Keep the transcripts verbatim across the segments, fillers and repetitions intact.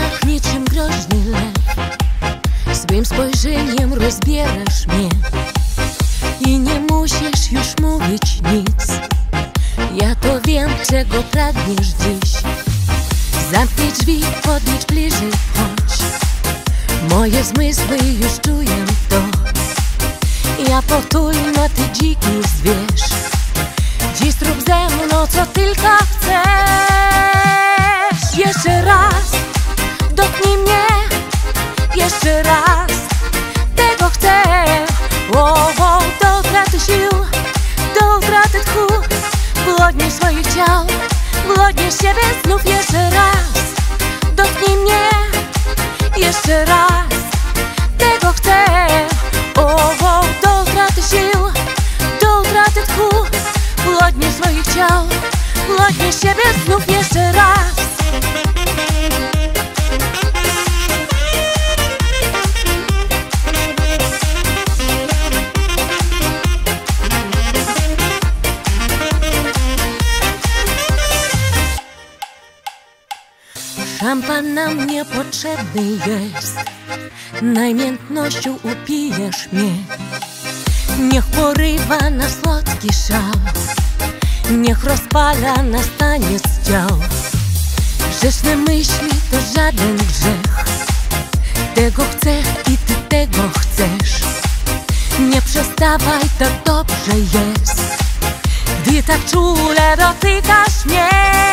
oczach niczym groźny lew. Swym spojrzeniem rozbierasz mnie i nie musisz już mówić nic. Ja to wiem, czego pragniesz dziś. Zamknij drzwi, podejdź bliżej, chodź. Moje zmysły już czują to. Ja potulna, ty dziki zwierz. Dziś zrób ze mną, co tylko chcesz. Jeszcze raz dotknij mnie, jeszcze raz tego chcę. O, o, do utraty sił, do utraty tchu. Głodnie swoich ciał, głodnie siebie znów. Jeszcze raz dotknij mnie, jeszcze raz tego chcę. O, o, do utraty sił, do utraty tchu. Głodnie swoich ciał, głodnie siebie znów. Jeszcze raz. Szampan nam niepotrzebny jest, namiętnością upijesz mnie. Niech porywa na słodki szał, niech rozpala nas taniec ciał. Grzeszne myśli to żaden grzech, tego chcę i ty tego chcesz. Nie przestawaj, tak dobrze jest, gdy tak czule dotykasz mnie.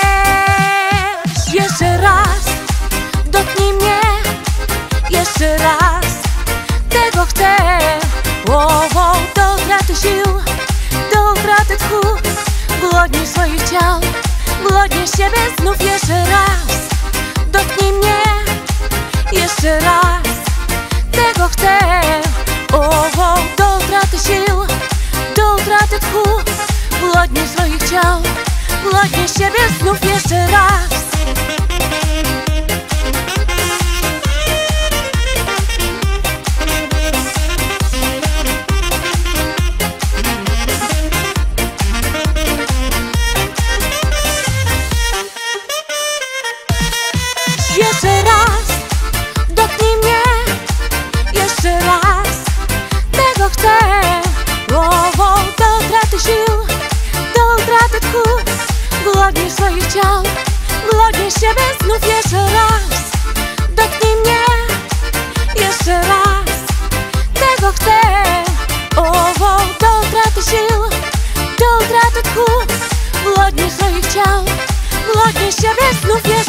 Jeszcze raz dotknij mnie, jeszcze raz tego chcę. O, o, do utraty sił, do utraty tchu. Głodnie swoich ciał, głodnie siebie znów. Jeszcze raz dotknij mnie, jeszcze raz tego chcę. O, o, do utraty sił, do utraty tchu. Głodnie swoich ciał, głodnie siebie znów. Jeszcze raz. Jeszcze raz dotknij mnie, jeszcze raz tego chcę. O, o, do utraty sił, do utraty tchu. Głodnie swoich ciał, głodnie siebie znów. Jeszcze raz dotknij mnie, jeszcze raz tego chcę. O, o, do utraty sił, do utraty tchu. Głodnie swoich ciał, głodnie siebie znów.